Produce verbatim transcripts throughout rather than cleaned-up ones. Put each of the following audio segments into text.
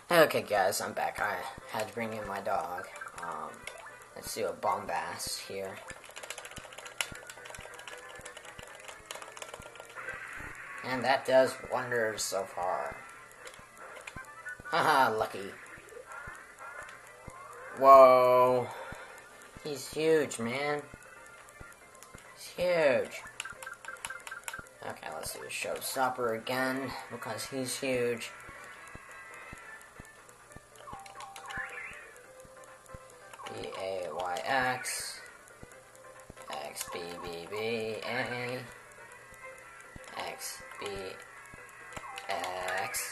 Okay, guys, I'm back. I had to bring in my dog. Um, let's do a bombast here. And that does wonders so far. Haha, lucky. Whoa. He's huge, man. He's huge. Okay, let's do a showstopper again, because he's huge. B A Y X. X B B B A. X B X.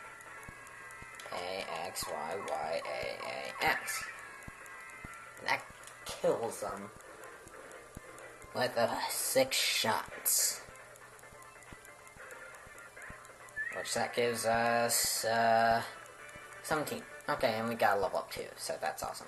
A X Y Y A A X. And that kills them with uh, six shots. Which that gives us uh, seventeen. Okay, and we got a level up too, so that's awesome.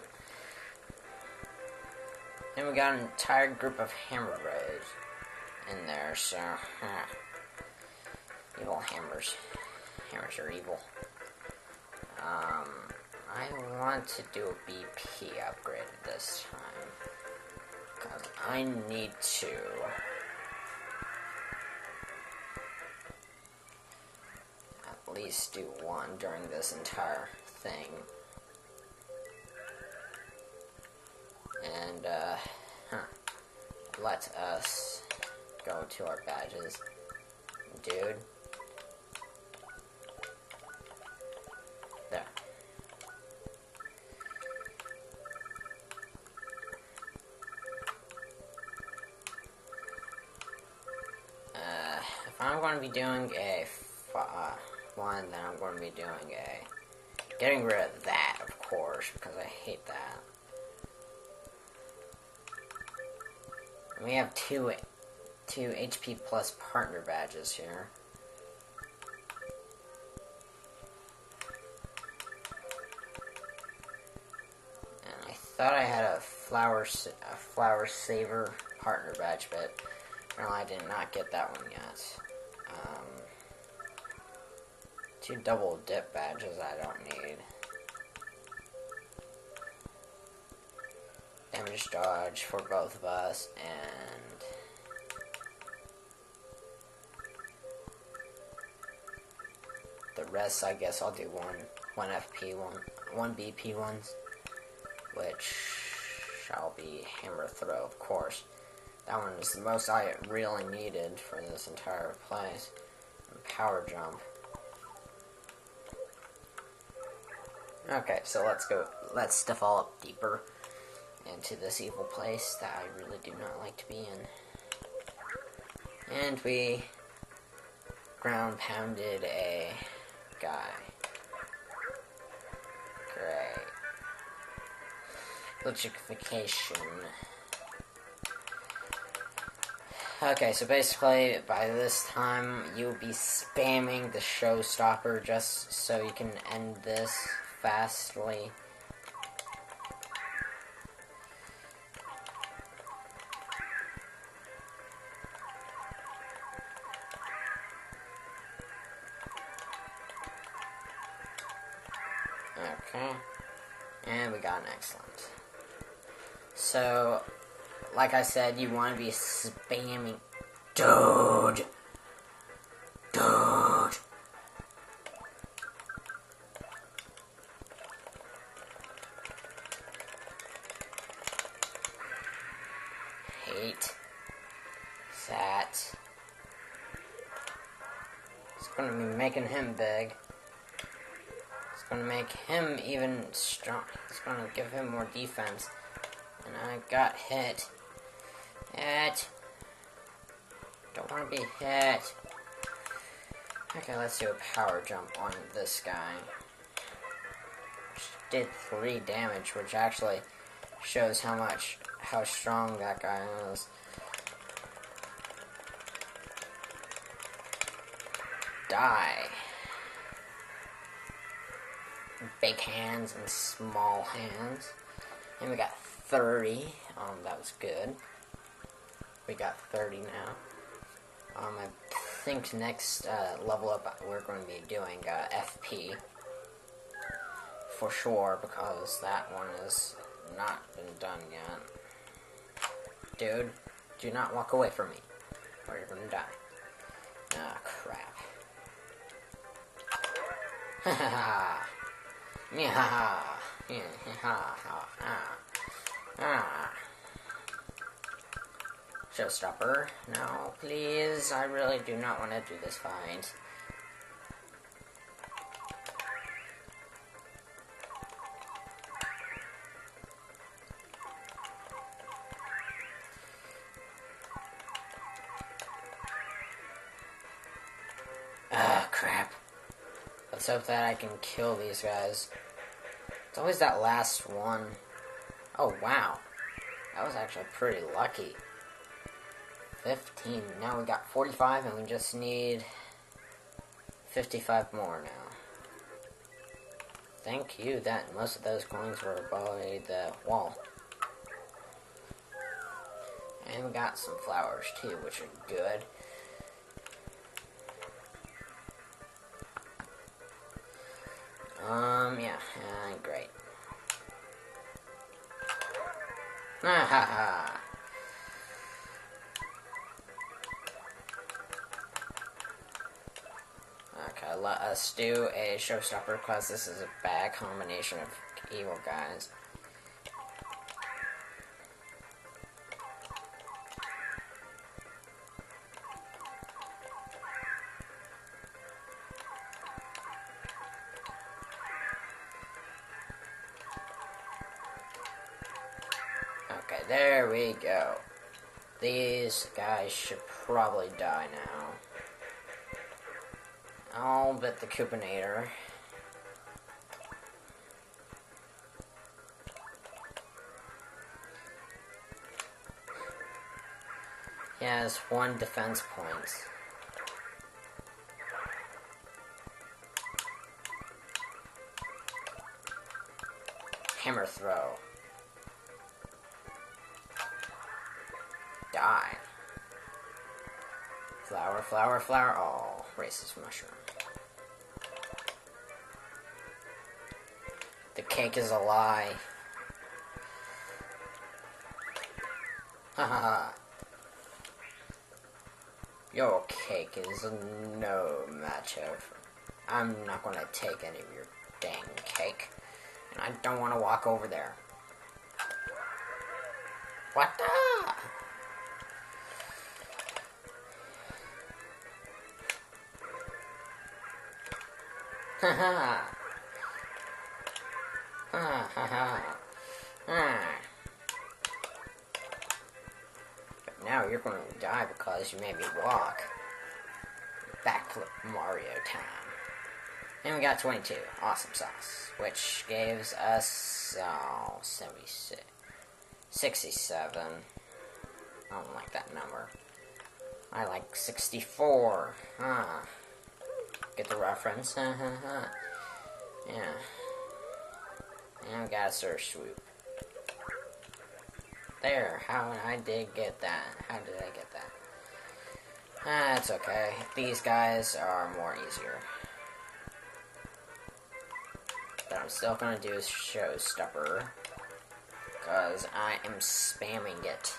And we got an entire group of hammer bros in there, so huh. Evil hammers. Hammers are evil. Um, I want to do a B P upgrade this time, because I need to. At least do one during this entire thing. And, uh, huh. Let us go to our badges. Dude. There. Uh, if I'm going to be doing a uh, one, then I'm going to be doing a getting rid of that, of course, because I hate that. And we have two two H P plus partner badges here. And I thought I had a flower a flower saver partner badge, but apparently I did not get that one yet. Um, two double dip badges I don't need. Damage dodge for both of us, and the rest I guess I'll do one one F P one one B P ones, which shall be hammer throw, of course. That one is the most I really needed for this entire place. And power jump. Okay, so let's go. Let's develop deeper into this evil place that I really do not like to be in. And we ground pounded a guy. Great. Electrification. Okay, so basically, by this time, you'll be spamming the showstopper just so you can end this fastly. Okay, and we got an excellent. So, like I said, you want to be spamming. Dude! Dude! Hate that. It's gonna be making him big. It's gonna make him even strong. It's gonna give him more defense. And I got hit. Hit. Don't want to be hit. Okay, let's do a power jump on this guy. Which did three damage, which actually shows how much, how strong that guy is. Die. Big hands and small hands. And we got thirty. Um, that was good. We got thirty now. Um, I think next uh, level up we're going to be doing uh, F P. for sure, because that one has not been done yet. Dude, do not walk away from me, or you're gonna die. Ah, crap. Ha ha ha. Yeah, ha ha. Yeah, ha ha ha. Ah. Showstopper. No, please. I really do not want to do this fight. Ah, crap. Let's hope that I can kill these guys. It's always that last one. Oh, wow. That was actually pretty lucky. fifteen. Now we got forty-five, and we just need fifty-five more now. Thank you that most of those coins were by the wall. And we got some flowers, too, which are good. Um, yeah, uh, great. Ah ha ha. Okay, let us do a showstopper, because this is a bad combination of evil guys. Okay, there we go. These guys should probably die now. I'll bet the Coopinator. He has one defense point. Hammer throw. Die. Flower, flower, flower. Oh, racist mushroom. The cake is a lie. Ha ha ha. Your cake is no match of. I'm not gonna take any of your dang cake. And I don't want to walk over there. What the? Ha ha. Ha ha ha. Ah. But now you're going to die because you made me walk. Backflip Mario time. And we got twenty-two. Awesome sauce. Which gives us, oh, seventy-six. sixty-seven. I don't like that number. I like sixty-four. Huh. Get the reference? Yeah. And we got a Surge Swoop. There. How I did get that. How did I get that? Ah, it's okay. These guys are more easier. But I'm still gonna do Showstopper. Because I am spamming it.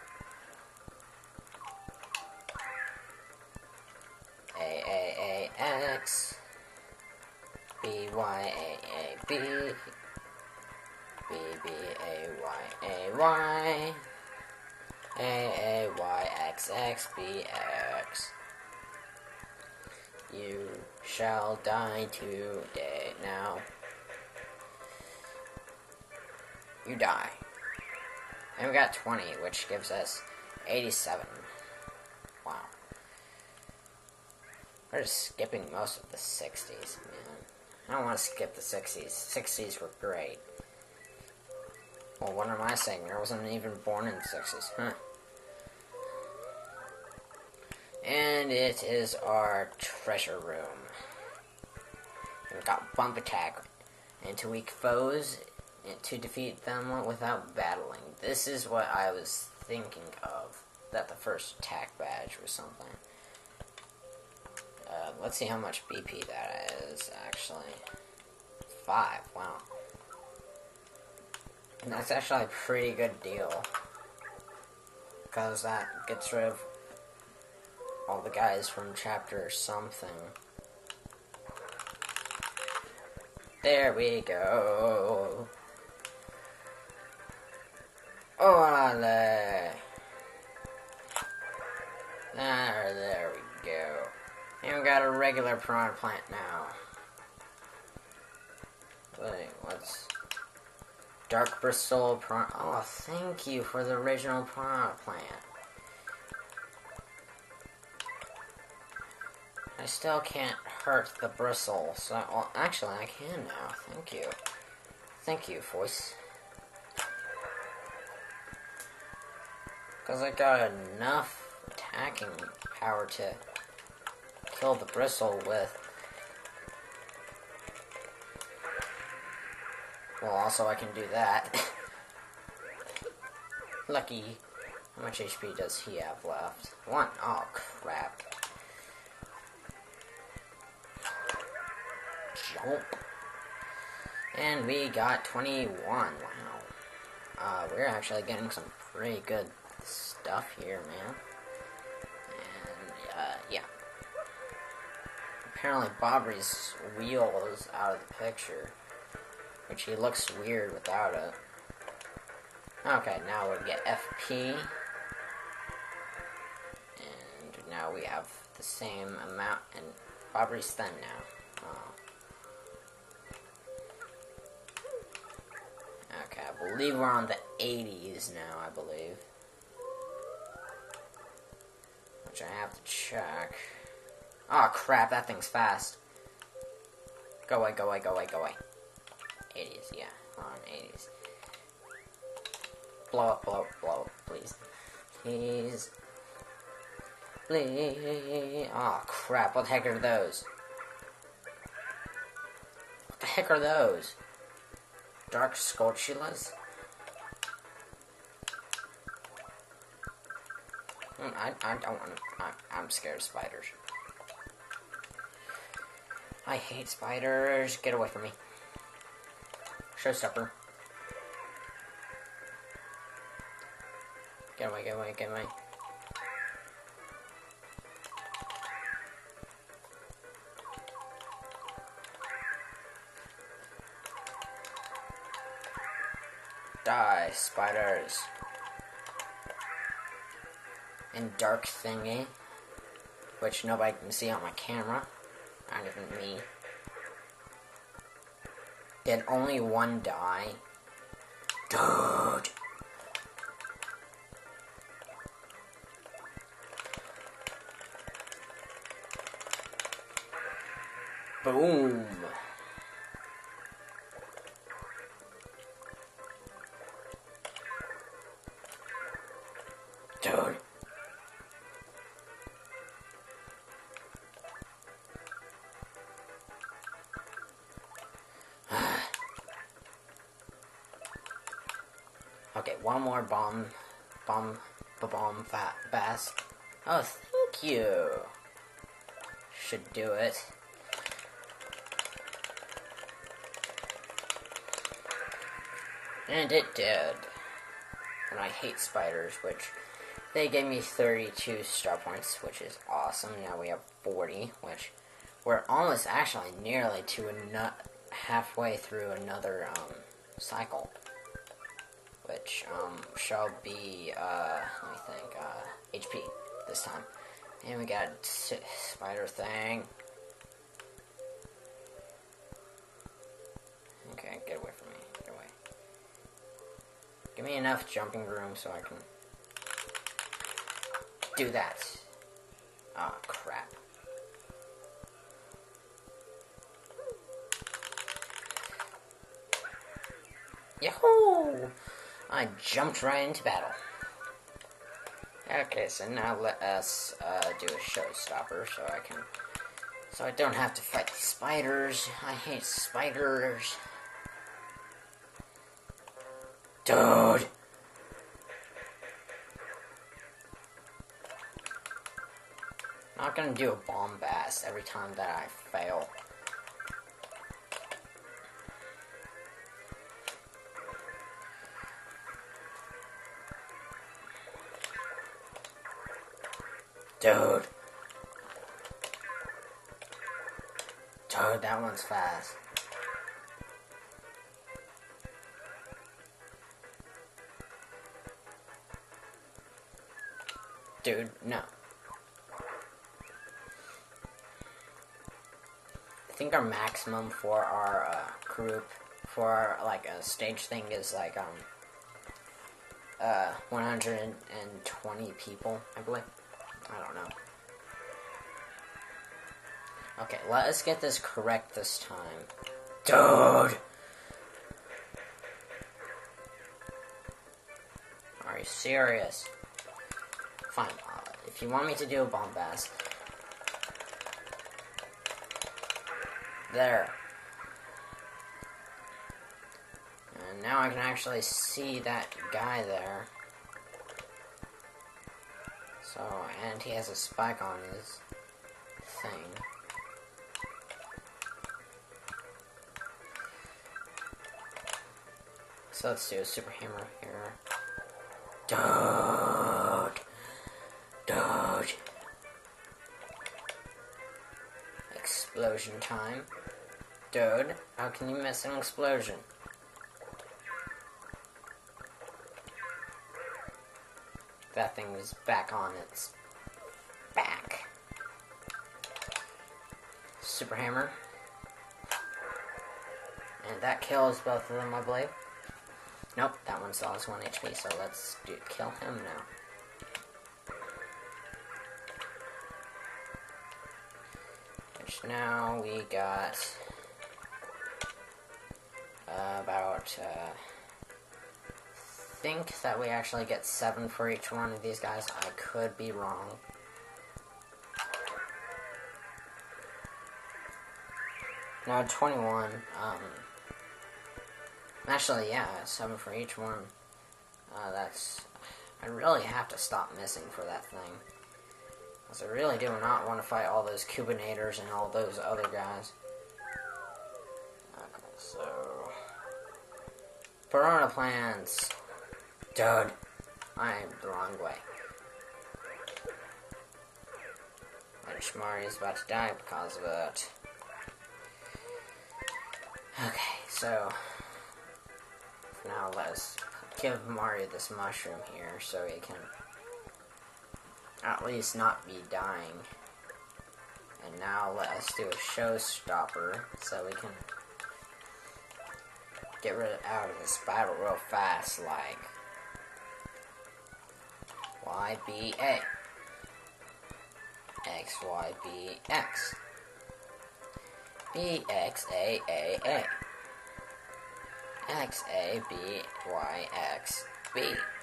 A A A X B Y A A B B B A Y A Y A A Y X X B X. You shall die today. Now you die. And we got twenty, which gives us eighty-seven. Wow. We're just skipping most of the sixties, man. I don't want to skip the sixties. sixties were great. Well, what am I saying? I wasn't even born in the sixties. Huh. And it is our treasure room. We've got bump attack. And to weak foes, and to defeat them without battling. This is what I was thinking of. That the first attack badge was something. Uh, let's see how much B P that is, actually. five. Wow. And that's actually a pretty good deal. Because that gets rid of all the guys from chapter something. There we go. Ole. There, there we go. And we got a regular piranha plant now. Wait, what's... Dark bristle piranha... Oh, thank you for the original piranha plant. I still can't hurt the bristle, so... Well, actually, I can now. Thank you. Thank you, voice. Because I got enough attacking power to kill the bristle with. Well, also I can do that. Lucky. How much H P does he have left? One. Oh, crap. Jump. And we got twenty-one. Wow. Uh, we're actually getting some pretty good stuff here, man. And, uh, yeah. Apparently Bobby's wheel is out of the picture. Which he looks weird without it. Okay, now we get F P. And now we have the same amount. And Bobby's thin now. Oh. Okay, I believe we're on the eighties now, I believe. Which I have to check. Oh crap, that thing's fast. Go away, go away, go away, go away. eighties, yeah, we're on eighties. Blow up, blow up, blow up, please. Please. Please. Oh crap, what the heck are those? What the heck are those? Dark Skulltulas? Mm, I, I don't want to. I'm, I'm scared of spiders. I hate spiders. Get away from me. Showstopper. Get away, get away, get away. Die, spiders. And dark thingy, which nobody can see on my camera. Not even me. Did only one die? Dude! Boom! Dude. Okay, one more bomb, bomb, bomb, fat, bass. Oh, thank you. Should do it. And it did. And I hate spiders, which they gave me thirty-two star points, which is awesome. Now we have forty, which we're almost actually nearly to a halfway through another um, cycle. Which um, shall be, uh, let me think, uh, H P this time. And we got spider thing. Okay, get away from me. Get away. Give me enough jumping room so I can do that. Oh, crap. Yahoo! I jumped right into battle. Okay, so now let us uh, do a showstopper so I can... So I don't have to fight the spiders. I hate spiders. Dude! I'm not gonna do a bombast every time that I fail. Dude. Dude, that one's fast. Dude, no. I think our maximum for our uh, group, for our, like, a stage thing is, like, um, uh, one hundred twenty people, I believe. I don't know. Okay, let us get this correct this time. Dude! Are you serious? Fine, uh, if you want me to do a bombast. There. And now I can actually see that guy there. So, and he has a spike on his thing. So let's do a super hammer here. Dude! Dude! Explosion time. Dude, how can you miss an explosion? That thing was back on its back. Super hammer. And that kills both of them, I believe. Nope, that one still has one H P, so let's do kill him now. Which now we got uh, about, uh, I think that we actually get seven for each one of these guys. I could be wrong. No, twenty-one. Um, actually, yeah, seven for each one. Uh, that's... I really have to stop missing for that thing. Because I really do not want to fight all those Cubinators and all those other guys. Okay, so... Piranha plans. Dude, I am the wrong way. And Shmari is about to die because of it. Okay, so... Now let's give Mario this mushroom here so he can at least not be dying. And now let us do a showstopper so we can get rid of, out of this battle real fast, like Y B A X Y B X B X A A A X A B Y X B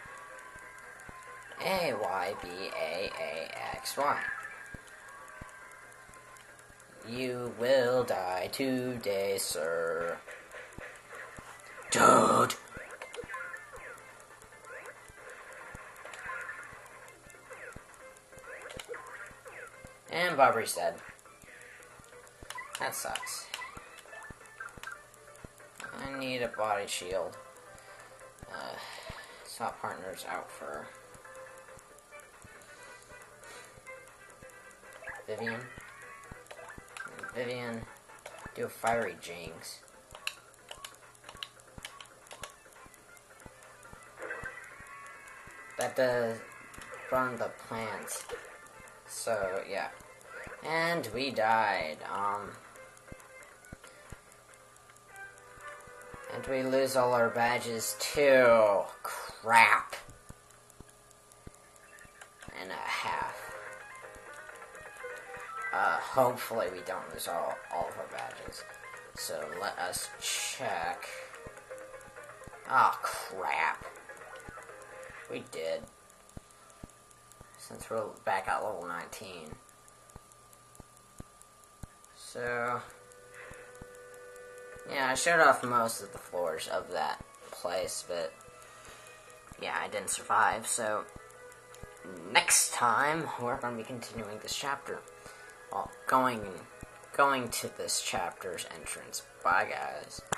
A Y B A A X Y. You will die today, sir. Dude! And Barbari's dead. That sucks. I need a body shield. Uh, swap partners out for Vivian. And Vivian, do a fiery Jinx. That does burn the plants. So, yeah. And we died. Um... And we lose all our badges too. Crap. And a half. Uh, hopefully we don't lose all, all of our badges. So let us check. Oh, crap. We did. Since we're back at level nineteen. So... yeah, I showed off most of the floors of that place, but yeah, I didn't survive, so next time we're going to be continuing this chapter. Well, going, going to this chapter's entrance. Bye, guys.